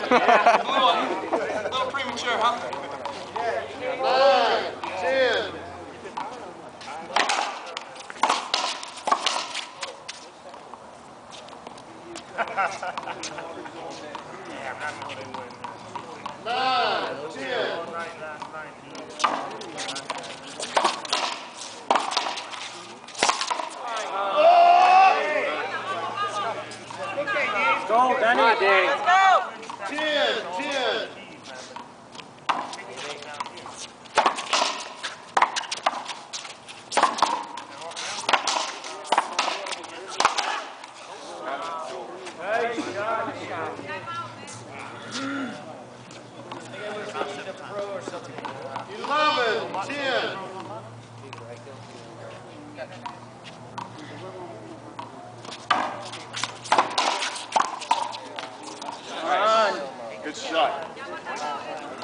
A little premature, huh? 9, 10. Go, Dany. Let's go! 10, 10. Good shot.